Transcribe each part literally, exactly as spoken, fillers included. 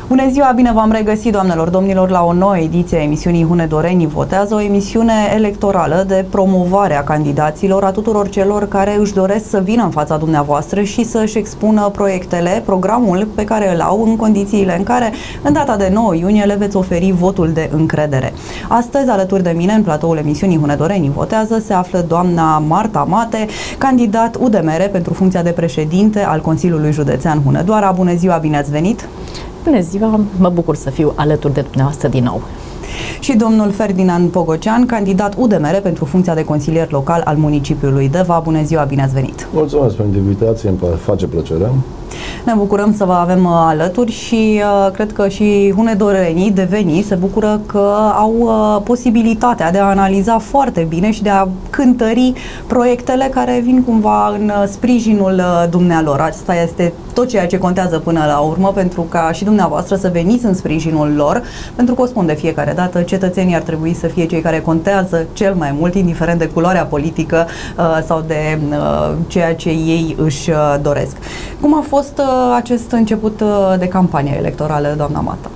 Bună ziua, bine v-am regăsit, doamnelor, domnilor, la o nouă ediție a emisiunii Hunedorenii Votează, o emisiune electorală de promovare a candidaților, a tuturor celor care își doresc să vină în fața dumneavoastră și să-și expună proiectele, programul pe care îl au, în condițiile în care, în data de nouă iunie, le veți oferi votul de încredere. Astăzi, alături de mine, în platoul emisiunii Hunedorenii Votează, se află doamna Marta Mate, candidat U D M R pentru funcția de președinte al Consiliului Județean Hunedoara. Bună ziua, bine ați venit! Bună ziua, mă bucur să fiu alături de dumneavoastră din nou. Și domnul Ferdinand Pogocean, candidat U D M R pentru funcția de consilier local al municipiului Deva. Bună ziua, bine ați venit! Mulțumesc pentru invitație, îmi face plăcere. Ne bucurăm să vă avem alături și uh, cred că și hunedorenii de veni se bucură că au uh, posibilitatea de a analiza foarte bine și de a cântări proiectele care vin cumva în uh, sprijinul uh, dumnealor. Asta este tot ceea ce contează până la urmă, pentru ca și dumneavoastră să veniți în sprijinul lor, pentru că o spun de fiecare dată, cetățenii ar trebui să fie cei care contează cel mai mult, indiferent de culoarea politică uh, sau de uh, ceea ce ei își uh, doresc. Cum a fost uh, acest început uh, de campanie electorală, doamna Mata?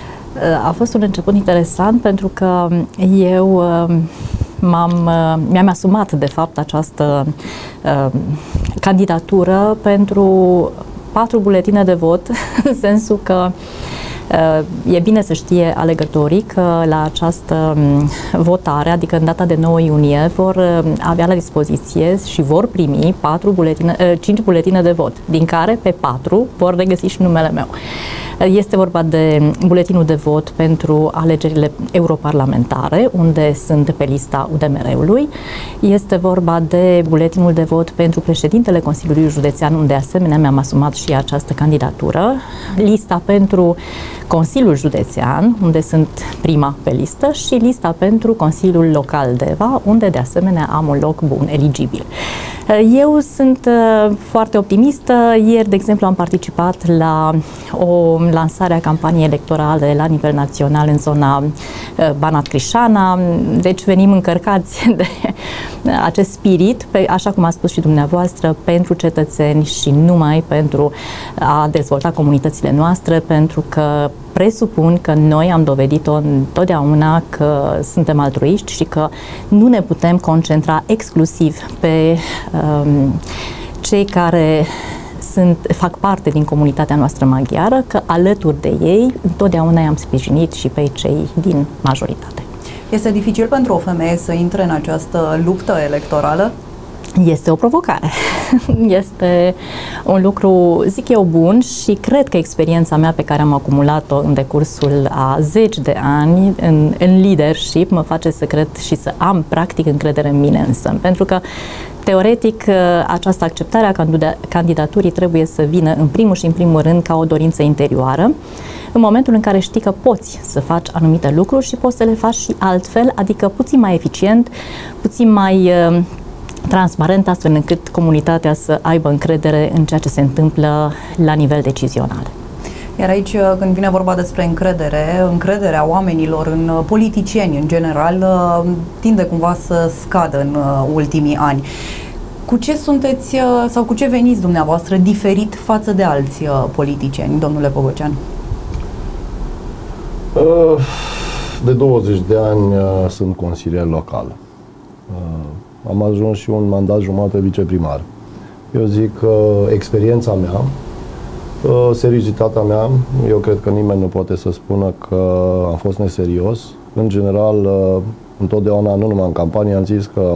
A fost un început interesant pentru că eu uh, m-am, uh, mi-am asumat de fapt această uh, candidatură pentru patru buletine de vot, în sensul că uh, e bine să știe alegătorii că la această um, votare, adică în data de nouă iunie, vor uh, avea la dispoziție și vor primi patru buletine, uh, cinci buletine de vot, din care pe patru vor regăsi și numele meu. Este vorba de buletinul de vot pentru alegerile europarlamentare, unde sunt pe lista U D M R-ului. Este vorba de buletinul de vot pentru președintele Consiliului Județean, unde asemenea mi-am asumat și această candidatură. Lista pentru Consiliul Județean, unde sunt prima pe listă, și lista pentru Consiliul Local Deva, unde de asemenea am un loc bun, eligibil. Eu sunt foarte optimistă. Ieri, de exemplu, am participat la o lansare a campaniei electorale la nivel național în zona Banat-Crișana, deci venim încărcați de acest spirit, pe, așa cum a spus și dumneavoastră, pentru cetățeni și numai pentru a dezvolta comunitățile noastre, pentru că presupun că noi am dovedit-o întotdeauna că suntem altruiști și că nu ne putem concentra exclusiv pe um, cei care sunt, fac parte din comunitatea noastră maghiară, că alături de ei întotdeauna i-am sprijinit și pe cei din majoritate. Este dificil pentru o femeie să intre în această luptă electorală? Este o provocare. Este un lucru, zic eu, bun și cred că experiența mea pe care am acumulat-o în decursul a zeci de ani în, în leadership mă face să cred și să am practic încredere în mine însă. Pentru că teoretic această acceptare a candidaturii trebuie să vină în primul și în primul rând ca o dorință interioară, în momentul în care știi că poți să faci anumite lucruri și poți să le faci și altfel, adică puțin mai eficient, puțin mai transparent, astfel încât comunitatea să aibă încredere în ceea ce se întâmplă la nivel decizional. Iar aici, când vine vorba despre încredere, încrederea oamenilor în politicieni, în general, tinde cumva să scadă în ultimii ani. Cu ce sunteți sau cu ce veniți dumneavoastră diferit față de alți politicieni, domnule Pogocean? De douăzeci de ani sunt consilier local. Am ajuns și un mandat jumătate viceprimar. Eu zic că experiența mea, seriozitatea mea, eu cred că nimeni nu poate să spună că am fost neserios. În general, întotdeauna, nu numai în campanie, am zis că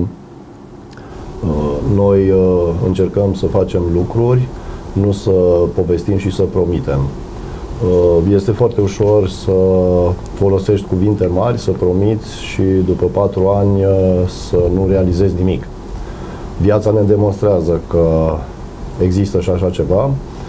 noi încercăm să facem lucruri, nu să povestim și să promitem. Este foarte ușor să folosești cuvinte mari, să promiți și după patru ani să nu realizezi nimic. Viața ne demonstrează că există și așa ceva.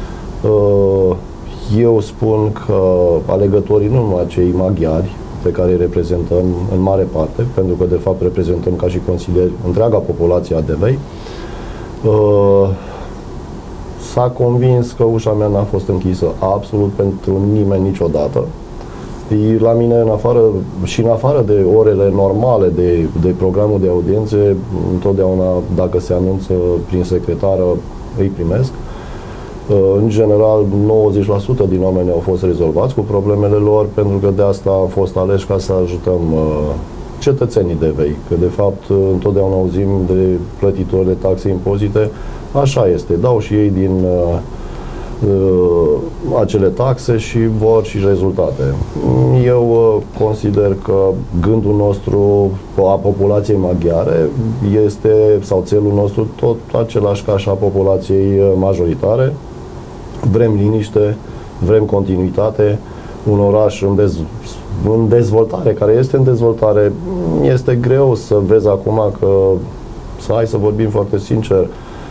Eu spun că alegătorii, nu numai cei maghiari, pe care îi reprezentăm în mare parte, pentru că de fapt reprezentăm ca și consilieri întreaga populație a Devei, s-a convins că ușa mea n-a fost închisă absolut pentru nimeni niciodată. La mine, în afară, și în afară de orele normale de, de programul de audiențe, întotdeauna, dacă se anunță prin secretară, îi primesc. În general, nouăzeci la sută din oameni au fost rezolvați cu problemele lor, pentru că de asta am fost aleși ca să ajutăm cetățenii de vei. Că de fapt întotdeauna auzim de plătitori de taxe, impozite. Așa este, dau și ei din acele taxe și vor și rezultate. Eu consider că gândul nostru a populației maghiare este, sau țelul nostru, tot același ca și a populației majoritare. Vrem liniște, vrem continuitate, un oraș în, dez, în dezvoltare, care este în dezvoltare. Este greu să vezi acum că, să hai să vorbim foarte sincer,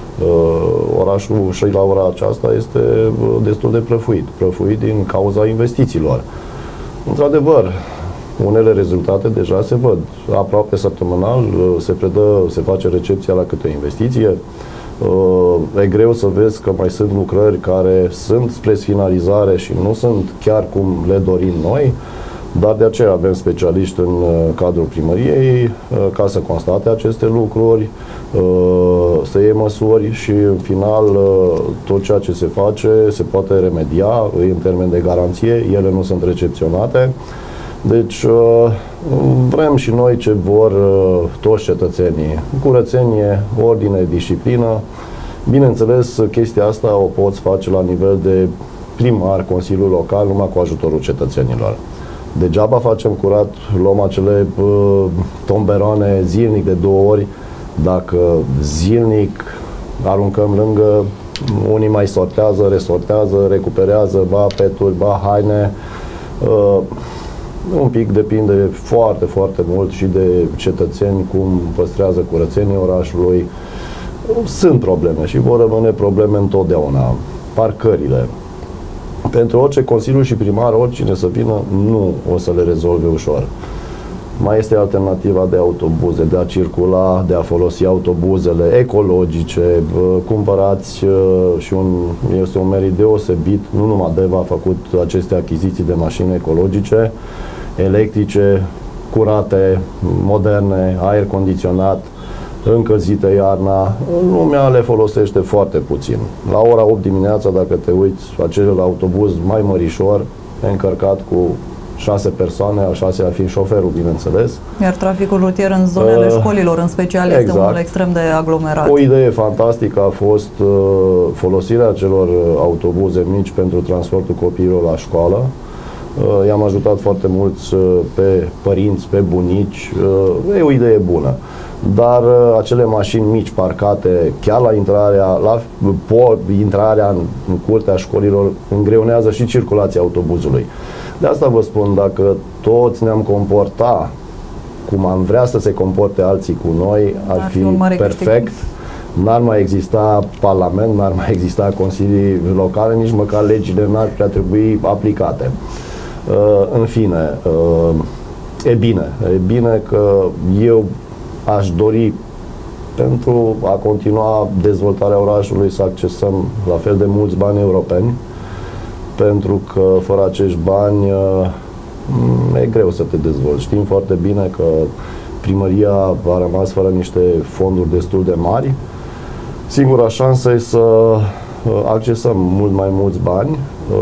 orașul și la ora aceasta este destul de prăfuit, prăfuit din cauza investițiilor. Într-adevăr, unele rezultate deja se văd. Aproape săptămânal se predă, se face recepția la câte o investiție. E greu să vezi că mai sunt lucrări care sunt spre finalizare și nu sunt chiar cum le dorim noi, dar de aceea avem specialiști în cadrul primăriei ca să constate aceste lucruri, să iei măsuri și în final tot ceea ce se face se poate remedia în termen de garanție, ele nu sunt recepționate. Deci vrem și noi ce vor toți cetățenii: curățenie, ordine, disciplină. Bineînțeles, chestia asta o poți face la nivel de primar, Consiliul Local, numai cu ajutorul cetățenilor. Degeaba facem curat, luăm acele uh, tomberoane zilnic de două ori, dacă zilnic aruncăm lângă, unii mai sortează, resortează, recuperează, ba peturi, ba haine. Uh, un pic depinde foarte, foarte mult și de cetățeni cum păstrează curățenia orașului. Sunt probleme și vor rămâne probleme întotdeauna. Parcările. Pentru orice consiliu și primar, oricine să vină, nu o să le rezolve ușor. Mai este alternativa de autobuze, de a circula, de a folosi autobuzele ecologice. Cumpărați și un, este un merit deosebit, nu numai Deva a făcut aceste achiziții de mașini ecologice, electrice, curate, moderne, aer condiționat, încălzite iarna. Lumea le folosește foarte puțin. La ora opt dimineața, dacă te uiți, acel autobuz mai mărișor, încărcat cu șase persoane, al șasea fiind șoferul, bineînțeles. Iar traficul rutier în zonele uh, școlilor, în special, exact. Este unul extrem de aglomerat. O idee fantastică a fost uh, folosirea acelor autobuze mici pentru transportul copiilor la școală. Uh, I-am ajutat foarte mulți uh, pe părinți, pe bunici. Uh, e o idee bună. Dar uh, acele mașini mici parcate chiar la intrarea, la po, intrarea în, în curtea școlilor îngreunează și circulația autobuzului. De asta vă spun, dacă toți ne-am comporta cum am vrea să se comporte alții cu noi, ar, ar fi, fi perfect. N-ar mai exista parlament, n-ar mai exista consilii locale, nici măcar legile n-ar prea trebui aplicate. Uh, în fine, uh, e bine, e bine că eu aș dori, pentru a continua dezvoltarea orașului, să accesăm la fel de mulți bani europeni, pentru că fără acești bani e greu să te dezvolți. Știm foarte bine că primăria a rămas fără niște fonduri destul de mari. Singura șansă e să accesăm mult mai mulți bani.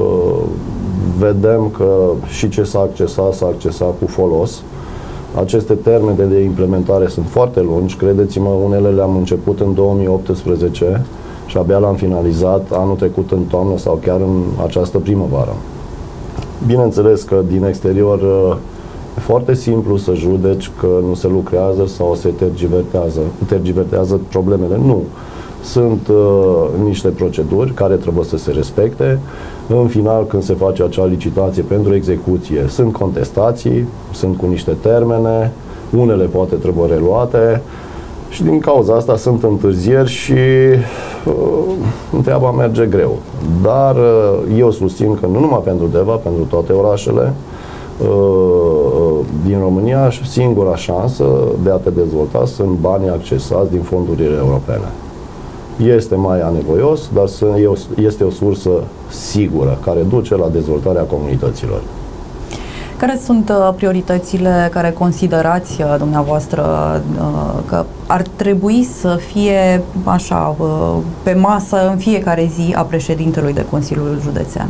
Vedem că și ce s-a accesat, s-a accesat cu folos. Aceste termene de implementare sunt foarte lungi. Credeți-mă, unele le-am început în două mii optsprezece și abia l-am finalizat anul trecut în toamnă sau chiar în această primăvară. Bineînțeles că din exterior e foarte simplu să judeci că nu se lucrează sau se tergivertează, tergivertează problemele. Nu. Sunt uh, niște proceduri care trebuie să se respecte. În final, când se face acea licitație pentru execuție, sunt contestații, sunt cu niște termene, unele poate trebuie reluate și din cauza asta sunt întârzieri și uh, treaba merge greu. Dar uh, eu susțin că nu numai pentru Deva, pentru toate orașele uh, din România, singura șansă de a te dezvolta sunt banii accesați din fondurile europene. Este mai anevoios, dar este o sursă sigură care duce la dezvoltarea comunităților. Care sunt prioritățile care considerați dumneavoastră că ar trebui să fie așa pe masă în fiecare zi a președintelui de Consiliul Județean?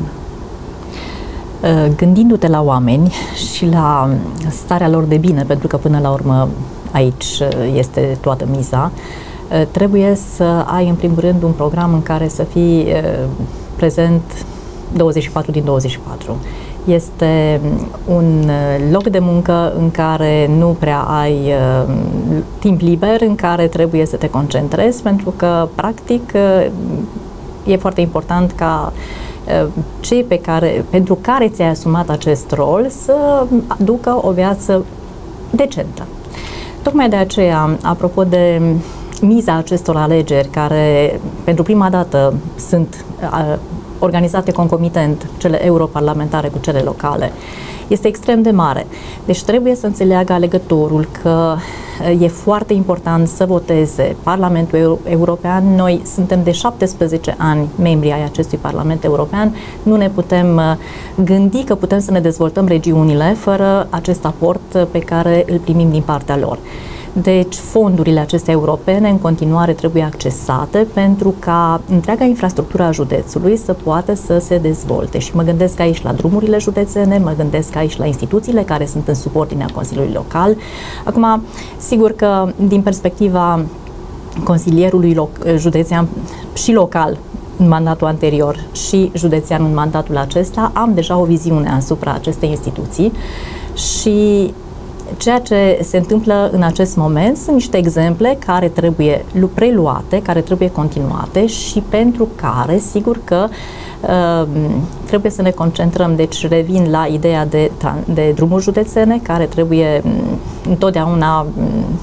Gândindu-te la oameni și la starea lor de bine, pentru că până la urmă aici este toată miza, trebuie să ai în primul rând un program în care să fii prezent douăzeci și patru din douăzeci și patru. Este un loc de muncă în care nu prea ai uh, timp liber, în care trebuie să te concentrezi, pentru că, practic, uh, e foarte important ca uh, cei pe care, pentru care ți-ai asumat acest rol să ducă o viață decentă. Tocmai de aceea, apropo de miza acestor alegeri, care pentru prima dată sunt uh, organizate concomitent, cele europarlamentare cu cele locale, este extrem de mare. Deci trebuie să înțeleagă alegătorul că e foarte important să voteze Parlamentul European. Noi suntem de șaptesprezece ani membri ai acestui Parlament European. Nu ne putem gândi că putem să ne dezvoltăm regiunile fără acest aport pe care îl primim din partea lor. Deci fondurile acestea europene în continuare trebuie accesate pentru ca întreaga infrastructură a județului să poată să se dezvolte. Și mă gândesc aici la drumurile județene, mă gândesc aici la instituțiile care sunt în subordinea Consiliului Local. Acum, sigur că din perspectiva consilierului loc- județean și local în mandatul anterior și județean în mandatul acesta, am deja o viziune asupra acestei instituții și ceea ce se întâmplă în acest moment sunt niște exemple care trebuie preluate, care trebuie continuate și pentru care, sigur că uh, trebuie să ne concentrăm. Deci revin la ideea de, de drumuri județene care trebuie um, întotdeauna um,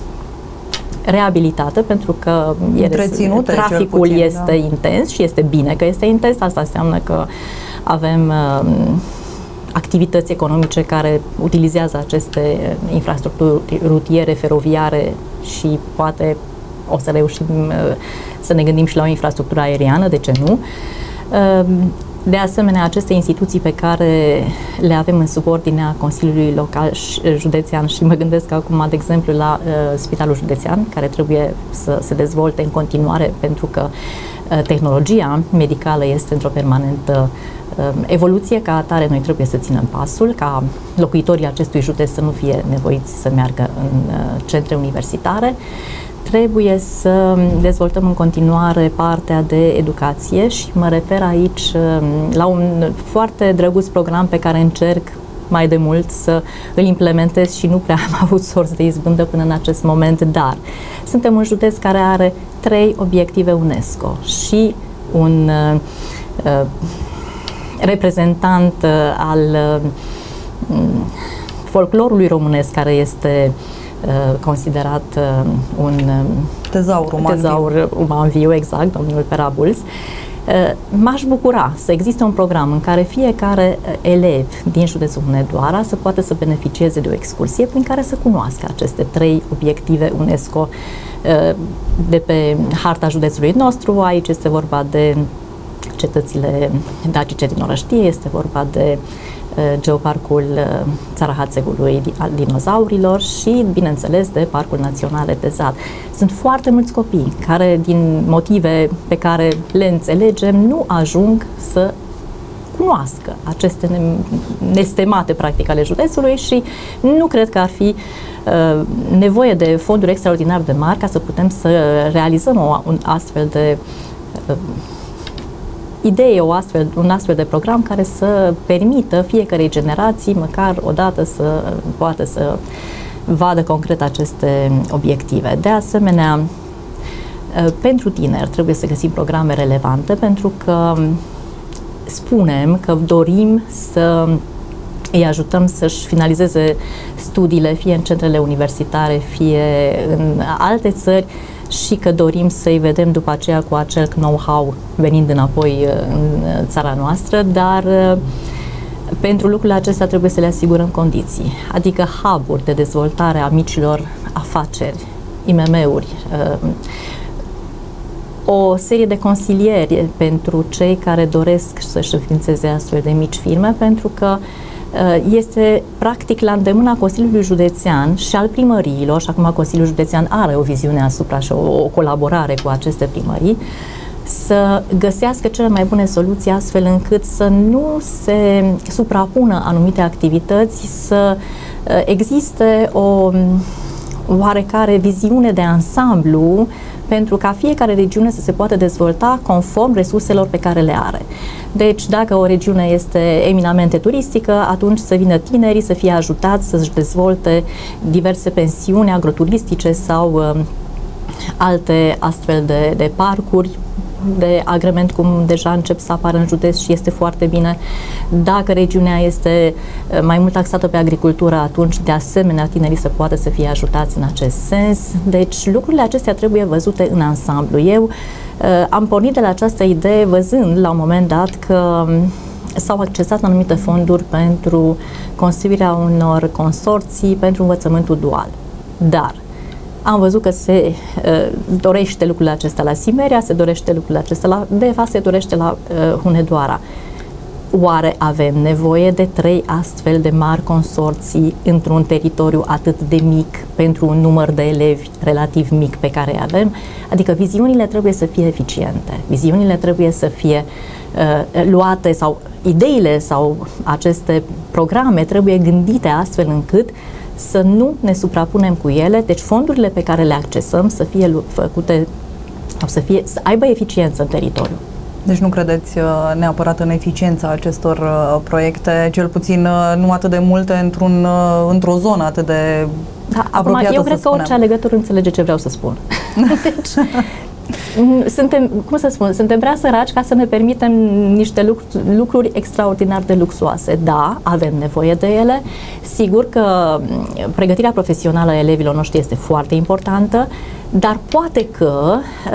reabilitată, pentru că Întreținute, traficul puțin, este da. intens și este bine că este intens. Asta înseamnă că avem uh, activități economice care utilizează aceste infrastructuri rutiere, feroviare și poate o să reușim să ne gândim și la o infrastructură aeriană, de ce nu? De asemenea, aceste instituții pe care le avem în subordinea Consiliului Local și Județean și mă gândesc acum, de exemplu, la Spitalul Județean, care trebuie să se dezvolte în continuare pentru că tehnologia medicală este într-o permanentă evoluție. Ca atare, noi trebuie să ținem pasul, ca locuitorii acestui județ să nu fie nevoiți să meargă în centre universitare. Trebuie să dezvoltăm în continuare partea de educație și mă refer aici la un foarte drăguț program pe care încerc mai de mult să îl implementez și nu prea am avut sorți de izbândă până în acest moment, dar suntem un județ care are trei obiective UNESCO și un uh, reprezentant uh, al uh, folclorului românesc care este uh, considerat uh, un tezaur uman, tezaur uman viu, exact, domnul Perabuls. M-aș bucura să existe un program în care fiecare elev din județul Hunedoara să poată să beneficieze de o excursie prin care să cunoască aceste trei obiective UNESCO de pe harta județului nostru. Aici este vorba de cetățile dacice din Orăștie, este vorba de Geoparcul Țara Hațegului al dinozaurilor și, bineînțeles, de Parcul Național Retezat. Sunt foarte mulți copii care, din motive pe care le înțelegem, nu ajung să cunoască aceste nestemate, practic, ale județului și nu cred că ar fi uh, nevoie de fonduri extraordinar de mari ca să putem să realizăm o, un astfel de uh, idee, o astfel, un astfel de program care să permită fiecarei generații, măcar o dată, să poată să vadă concret aceste obiective. De asemenea, pentru tineri trebuie să găsim programe relevante, pentru că spunem că dorim să îi ajutăm să-și finalizeze studiile, fie în centrele universitare, fie în alte țări, și că dorim să-i vedem după aceea cu acel know-how venind înapoi în țara noastră, dar pentru lucrurile acestea trebuie să le asigurăm condiții, adică hub-uri de dezvoltare a micilor afaceri, I M M-uri, o serie de consilieri pentru cei care doresc să-și înființeze astfel de mici firme, pentru că este practic la îndemâna Consiliului Județean și al primăriilor, și acum Consiliul Județean are o viziune asupra și o, o colaborare cu aceste primării, să găsească cele mai bune soluții astfel încât să nu se suprapună anumite activități, să existe o oarecare viziune de ansamblu pentru ca fiecare regiune să se poată dezvolta conform resurselor pe care le are. Deci, dacă o regiune este eminamente turistică, atunci să vină tinerii, să fie ajutați să-și dezvolte diverse pensiuni agroturistice sau uh, alte astfel de, de parcuri de agrement, cum deja încep să apară în județ și este foarte bine. Dacă regiunea este mai mult axată pe agricultură, atunci de asemenea tinerii să poată să fie ajutați în acest sens. Deci lucrurile acestea trebuie văzute în ansamblu. Eu uh, am pornit de la această idee văzând la un moment dat că s-au accesat anumite fonduri pentru construirea unor consorții pentru învățământul dual. Dar am văzut că se uh, dorește lucrul acesta la Simeria, se dorește lucrul acesta la Deva, se dorește la uh, Hunedoara. Oare avem nevoie de trei astfel de mari consorții într-un teritoriu atât de mic pentru un număr de elevi relativ mic pe care avem? Adică viziunile trebuie să fie eficiente, viziunile trebuie să fie uh, luate sau ideile sau aceste programe trebuie gândite astfel încât să nu ne suprapunem cu ele, deci fondurile pe care le accesăm să fie făcute, sau să, fie, să aibă eficiență în teritoriu. Deci nu credeți neapărat în eficiența acestor proiecte, cel puțin nu atât de multe într-un, într-o zonă atât de da, apropiată, acum, eu să cred spunem. că orice alegător înțelege ce vreau să spun. Deci, suntem, cum să spun, suntem prea săraci ca să ne permitem niște lucruri, lucruri extraordinar de luxoase. Da, avem nevoie de ele. Sigur că pregătirea profesională a elevilor noștri este foarte importantă, dar poate că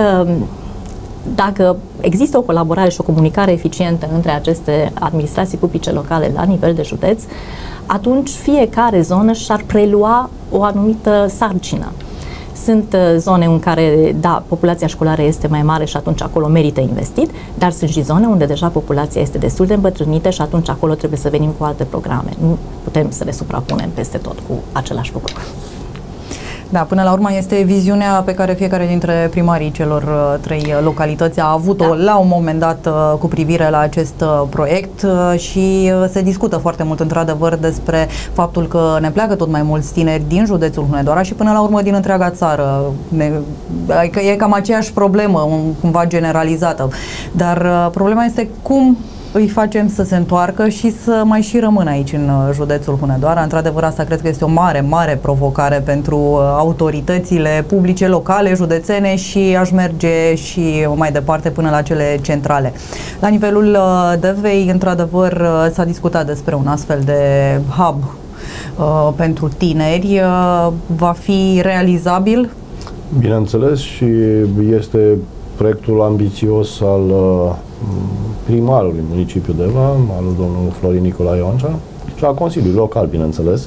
dacă există o colaborare și o comunicare eficientă între aceste administrații publice locale la nivel de județ, atunci fiecare zonă și-ar prelua o anumită sarcină. Sunt zone în care, da, populația școlară este mai mare și atunci acolo merită investit, dar sunt și zone unde deja populația este destul de îmbătrânită și atunci acolo trebuie să venim cu alte programe. Nu putem să le suprapunem peste tot cu același lucru. Da, până la urmă este viziunea pe care fiecare dintre primarii celor uh, trei localități a avut-o da. la un moment dat uh, cu privire la acest uh, proiect uh, și uh, se discută foarte mult într-adevăr despre faptul că ne pleacă tot mai mulți tineri din județul Hunedoara și până la urmă din întreaga țară. Ne, adică e cam aceeași problemă, un, cumva generalizată. Dar uh, problema este cum îi facem să se întoarcă și să mai și rămână aici în județul Hunedoara. Într-adevăr, asta cred că este o mare, mare provocare pentru autoritățile publice, locale, județene și aș merge și mai departe până la cele centrale. La nivelul Devei, într-adevăr, s-a discutat despre un astfel de hub uh, pentru tineri. Uh, va fi realizabil? Bineînțeles, și este proiectul ambițios al uh, primarului municipiul Deva, al domnului Florin Nicolae Ioancea, și a Consiliului Local, bineînțeles.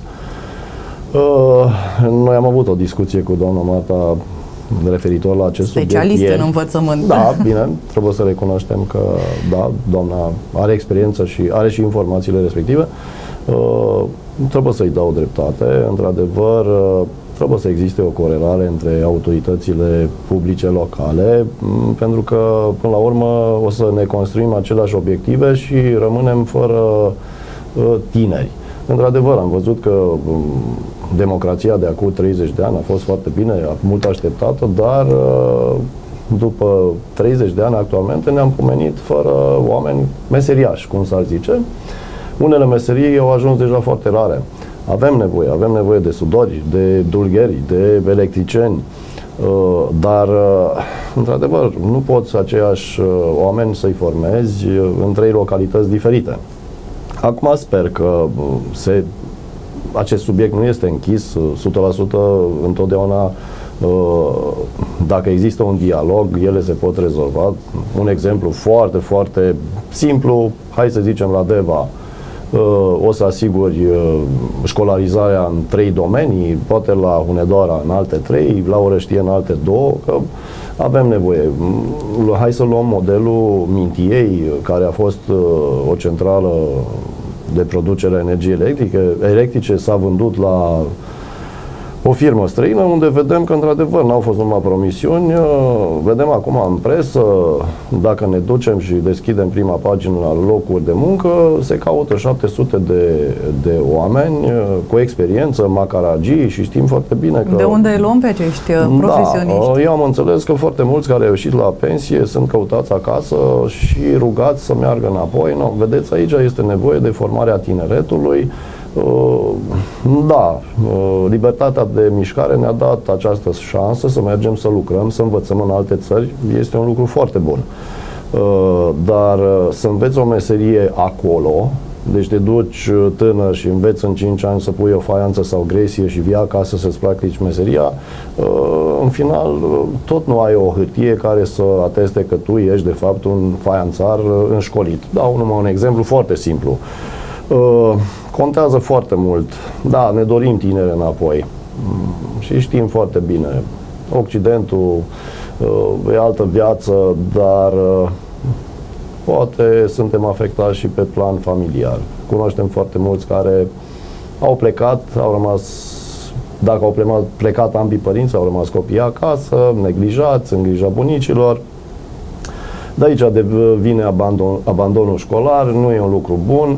Uh, noi am avut o discuție cu doamna Marta referitor la acest subiect. Specialist în învățământ. Da, bine, trebuie să recunoaștem că, da, doamna are experiență și are și informațiile respective. Uh, trebuie să-i dau dreptate. Într-adevăr, uh, trebuie să existe o corelare între autoritățile publice locale, pentru că, până la urmă, o să ne construim aceleași obiective și rămânem fără uh, tineri. Într-adevăr, am văzut că um, democrația de acum treizeci de ani a fost foarte bine, mult așteptată, dar uh, după treizeci de ani actualmente ne-am pomenit fără oameni meseriași, cum s-ar zice. Unele meserii au ajuns deja foarte rare. Avem nevoie, avem nevoie de sudori, de dulgheri, de electricieni, dar, într-adevăr, nu poți aceiași oameni să-i formezi în trei localități diferite. Acum sper că se, acest subiect nu este închis o sută la sută, întotdeauna, dacă există un dialog, ele se pot rezolva. Un exemplu foarte, foarte simplu, hai să zicem la Deva, o să asiguri școlarizarea în trei domenii, poate la Hunedoara în alte trei, la Orăștie în alte două, că avem nevoie. Hai să luăm modelul Mintiei, care a fost o centrală de producere a energiei electrice, electrice s-a vândut la o firmă străină, unde vedem că, într-adevăr, n-au fost numai promisiuni. Vedem acum în presă, dacă ne ducem și deschidem prima pagină la locuri de muncă, se caută șapte sute de, de oameni cu experiență, macaragii, și știm foarte bine că... De unde îi luăm pe acești profesioniști? Da, eu am înțeles că foarte mulți care au ieșit la pensie sunt căutați acasă și rugați să meargă înapoi. No, vedeți, aici este nevoie de formarea tineretului. Da, libertatea de mișcare ne-a dat această șansă să mergem să lucrăm, să învățăm în alte țări. Este un lucru foarte bun. Dar să înveți o meserie acolo, deci te duci tânăr și înveți în cinci ani să pui o faianță sau gresie și vii acasă să-ți practici meseria, în final tot nu ai o hârtie care să ateste că tu ești de fapt un faianțar înșcolit. Dau numai un exemplu foarte simplu. Contează foarte mult. Da, ne dorim tineri înapoi și știm foarte bine, Occidentul e altă viață, dar poate suntem afectați și pe plan familiar. Cunoaștem foarte mulți care au plecat, au rămas, dacă au plecat, plecat ambii părinți, au rămas copiii acasă, neglijați, în grija bunicilor. De aici vine abandon, abandonul școlar, nu e un lucru bun.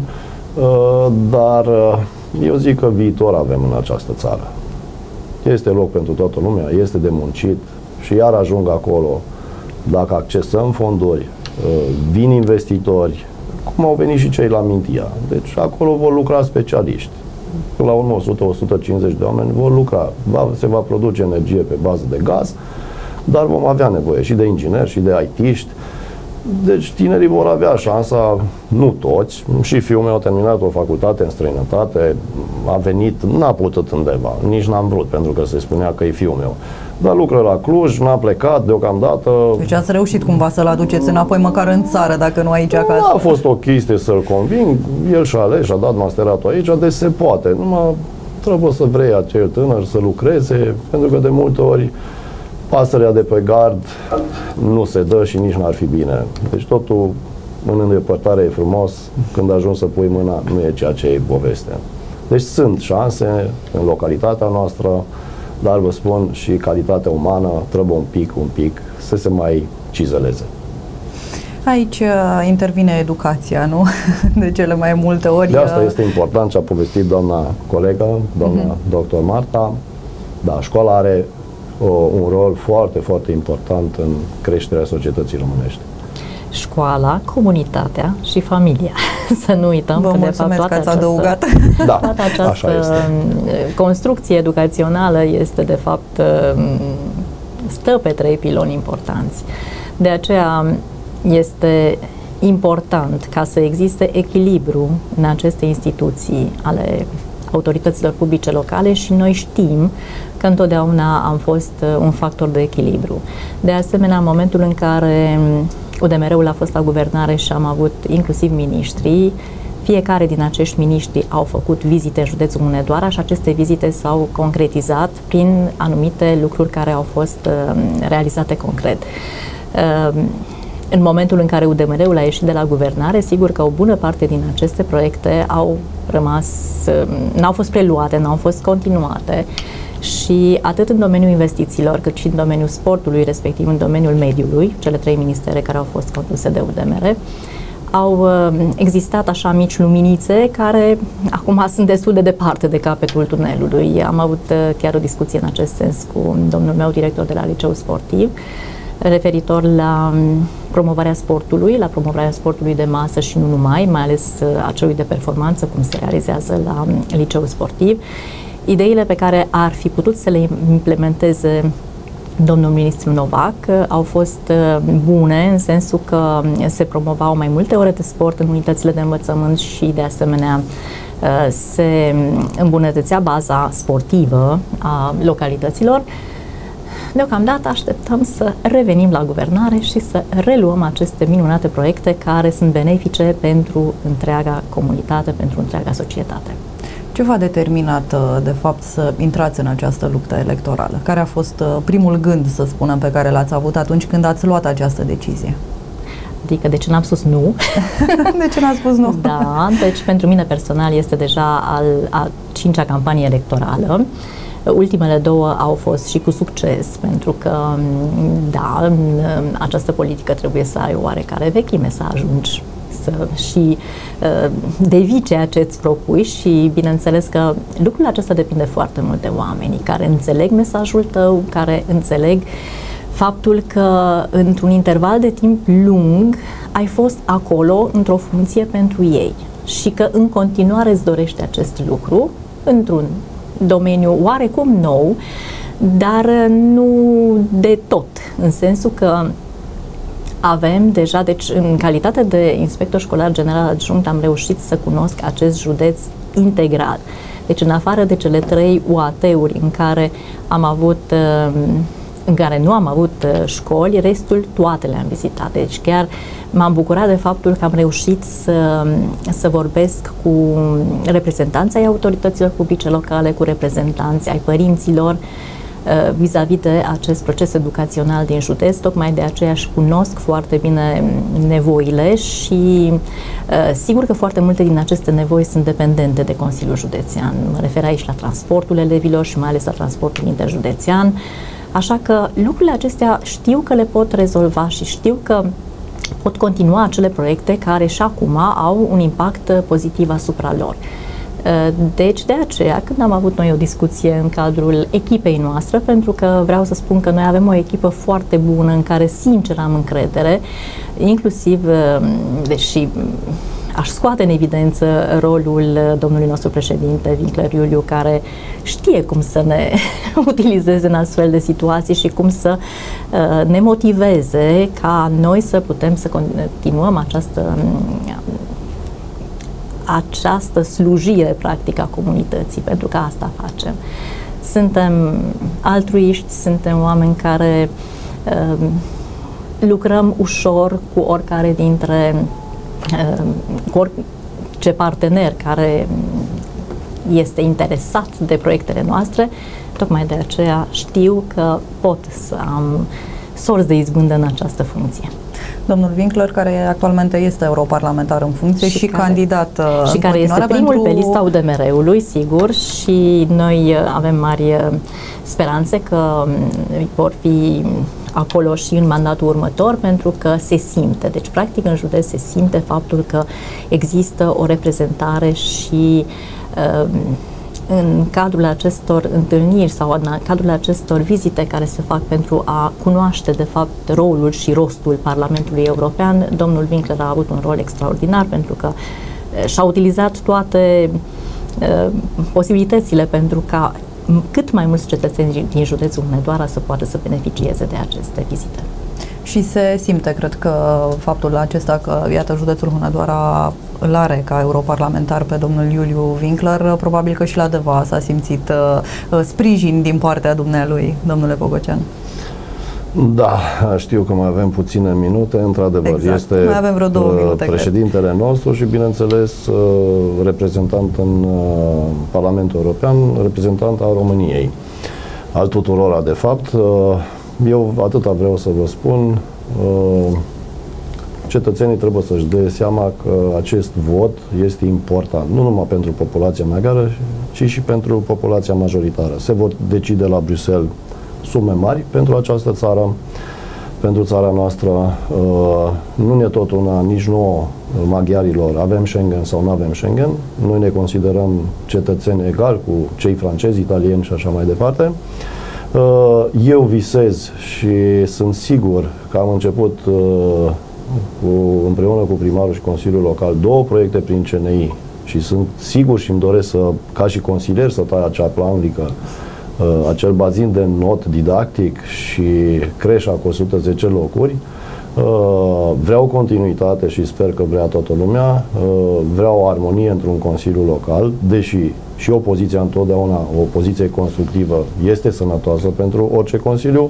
Dar eu zic că viitor avem în această țară. Este loc pentru toată lumea, este de muncit și iar ajung acolo. Dacă accesăm fonduri, vin investitori, cum au venit și cei la Mintia. Deci acolo vor lucra specialiști. La urmă o sută - o sută cincizeci de oameni vor lucra. Va, se va produce energie pe bază de gaz, dar vom avea nevoie și de ingineri și de I T-ști. Deci tinerii vor avea șansa, nu toți, și fiul meu a terminat o facultate în străinătate, a venit, n-a putut undeva, nici n-am vrut, pentru că se spunea că e fiul meu. Dar lucră la Cluj, n-a plecat deocamdată. Deci ați reușit cumva să-l aduceți înapoi măcar în țară, dacă nu aici acasă? Nu a fost o chestie să-l conving, el și-a ales, și-a dat masteratul aici, deci se poate. Numai trebuie să vrei acel tânăr să lucreze, pentru că de multe ori pasărea de pe gard nu se dă și nici n-ar fi bine. Deci totul în îndepărtare e frumos, când ajungi să pui mâna, nu e ceea ce e poveste. Deci sunt șanse în localitatea noastră, dar vă spun, și calitatea umană trebuie un pic, un pic să se mai cizeleze. Aici uh, intervine educația, nu? De cele mai multe ori. De asta este important ce a povestit doamna colegă, doamna uh-huh. doctor Marta. Da, școala are o, un rol foarte, foarte important în creșterea societății românești. Școala, comunitatea și familia. Să nu uităm Vă că mulțumesc de fapt că ați această, adăugat. Da, toată această construcție educațională este de fapt stă pe trei piloni importanți. De aceea este important ca să existe echilibru în aceste instituții ale autorităților publice locale și noi știm că întotdeauna am fost un factor de echilibru. De asemenea, în momentul în care U D M R-ul a fost la guvernare și am avut inclusiv miniștri, fiecare din acești miniștri au făcut vizite în județul Hunedoara și aceste vizite s-au concretizat prin anumite lucruri care au fost uh, realizate concret. Uh, în momentul în care U D M R-ul a ieșit de la guvernare, sigur că o bună parte din aceste proiecte au rămas, uh, n-au fost preluate, n-au fost continuate și atât în domeniul investițiilor, cât și în domeniul sportului, respectiv în domeniul mediului, cele trei ministere care au fost conduse de U D M R, au existat așa mici luminițe care acum sunt destul de departe de capătul tunelului. Am avut chiar o discuție în acest sens cu domnul meu director de la Liceul Sportiv, referitor la promovarea sportului, la promovarea sportului de masă și nu numai, mai ales a celui de performanță, cum se realizează la Liceul Sportiv. Ideile pe care ar fi putut să le implementeze domnul ministru Novac au fost bune în sensul că se promovau mai multe ore de sport în unitățile de învățământ și de asemenea se îmbunătățea baza sportivă a localităților. Deocamdată așteptăm să revenim la guvernare și să reluăm aceste minunate proiecte care sunt benefice pentru întreaga comunitate, pentru întreaga societate. Ce v-a determinat, de fapt, să intrați în această luptă electorală? Care a fost primul gând, să spunem, pe care l-ați avut atunci când ați luat această decizie? Adică de ce n-am spus nu? De ce n-am spus nu? Da, deci pentru mine personal este deja al, a cincea campanie electorală. Ultimele două au fost și cu succes, pentru că, da, această politică trebuie să ai o oarecare vechime, să ajungi să și uh, devii ceea ce îți propui și bineînțeles că lucrul acesta depinde foarte mult de oamenii care înțeleg mesajul tău, care înțeleg faptul că într-un interval de timp lung ai fost acolo într-o funcție pentru ei și că în continuare îți dorești acest lucru într-un domeniu oarecum nou, dar nu de tot, în sensul că avem deja, deci în calitate de inspector școlar general adjunct am reușit să cunosc acest județ integral. Deci în afară de cele trei U A T-uri în care am avut, în care nu am avut școli, restul toate le-am vizitat. Deci chiar m-am bucurat de faptul că am reușit să, să vorbesc cu reprezentanții ai autorităților publice locale, cu reprezentanții ai părinților, vis-a-vis de acest proces educațional din județ. Tocmai de aceea își cunosc foarte bine nevoile și sigur că foarte multe din aceste nevoi sunt dependente de Consiliul Județean. Mă refer aici la transportul elevilor și mai ales la transportul interjudețean. Așa că lucrurile acestea știu că le pot rezolva și știu că pot continua acele proiecte care și acum au un impact pozitiv asupra lor. Deci, de aceea, când am avut noi o discuție în cadrul echipei noastre, pentru că vreau să spun că noi avem o echipă foarte bună în care, sincer, am încredere, inclusiv, deși aș scoate în evidență rolul domnului nostru președinte, Winkler Iuliu, care știe cum să ne utilizeze în astfel de situații și cum să uh, ne motiveze ca noi să putem să continuăm această această slujire practică a comunității, pentru că asta facem. Suntem altruiști, suntem oameni care uh, lucrăm ușor cu oricare dintre uh, cu orice partener care este interesat de proiectele noastre. Tocmai de aceea știu că pot să am sorți de izbândă în această funcție. Domnul Winkler, care actualmente este europarlamentar în funcție și, și care, candidat și care este primul pentru... pe lista U D M R-ului, sigur, și noi avem mari speranțe că vor fi acolo și în mandatul următor, pentru că se simte, deci practic în județ se simte faptul că există o reprezentare și uh, în cadrul acestor întâlniri sau în cadrul acestor vizite care se fac pentru a cunoaște de fapt rolul și rostul Parlamentului European, domnul Winkler a avut un rol extraordinar pentru că și-a utilizat toate uh, posibilitățile pentru ca cât mai mulți cetățeni din județul Hunedoara să poată să beneficieze de aceste vizite. Și se simte, cred că, faptul acesta că, iată, județul Hunedoara îl are ca europarlamentar pe domnul Iuliu Winkler, probabil că și la Deva s-a simțit uh, sprijin din partea dumnealui, domnule Bogocean. Da, știu că mai avem puține minute, într-adevăr, exact. Este mai avem vreo două minute, președintele cred. nostru și, bineînțeles, reprezentant în Parlamentul European, reprezentant al României, al tuturora, de fapt. Eu atâta vreau să vă spun, cetățenii trebuie să-și dea seama că acest vot este important, nu numai pentru populația maghiară, ci și pentru populația majoritară. Se vor decide la Bruxelles sume mari pentru această țară, pentru țara noastră. Nu ne tot una, nici nouă maghiarilor, avem Schengen sau nu avem Schengen. Noi ne considerăm cetățeni egali cu cei francezi, italieni și așa mai departe. Eu visez și sunt sigur că am început cu, împreună cu primarul și Consiliul Local două proiecte prin C N I și sunt sigur și îmi doresc să, ca și consilier, să tai acea planvică, acel bazin de not didactic și creșa cu o sută zece locuri. Vreau continuitate și sper că vrea toată lumea. Vreau o armonie într-un consiliu local, deși și opoziția întotdeauna, o opoziție constructivă, este sănătoasă pentru orice consiliu.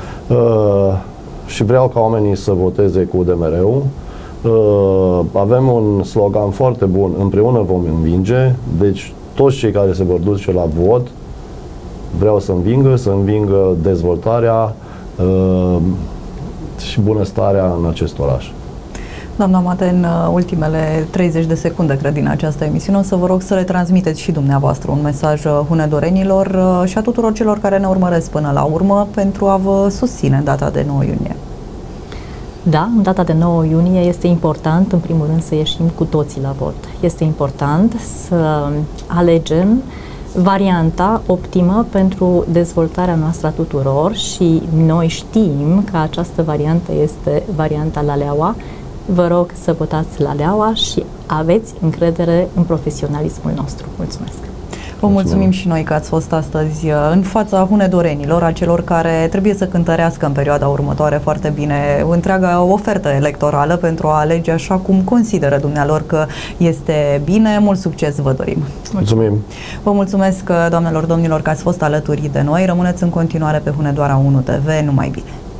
Și vreau ca oamenii să voteze cu U D M R-ul. Avem un slogan foarte bun, împreună vom învinge, deci toți cei care se vor duce la vot vreau să învingă, să învingă dezvoltarea uh, și bunăstarea în acest oraș. Doamna Mate, în ultimele treizeci de secunde, cred, din această emisiune, o să vă rog să le transmiteți și dumneavoastră un mesaj hunedorenilor și a tuturor celor care ne urmăresc până la urmă pentru a vă susține în data de nouă iunie. Da, în data de nouă iunie este important, în primul rând, să ieșim cu toții la vot. Este important să alegem varianta optimă pentru dezvoltarea noastră a tuturor și noi știm că această variantă este varianta Laleaua. Vă rog să votați Laleaua și aveți încredere în profesionalismul nostru. Mulțumesc! Vă mulțumim și noi că ați fost astăzi în fața hunedorenilor, a celor care trebuie să cântărească în perioada următoare foarte bine întreaga ofertă electorală pentru a alege așa cum consideră dumnealor că este bine. Mult succes vă dorim! Mulțumim! Vă mulțumesc, doamnelor, domnilor, că ați fost alături de noi. Rămâneți în continuare pe Hunedoara unu T V. Numai bine!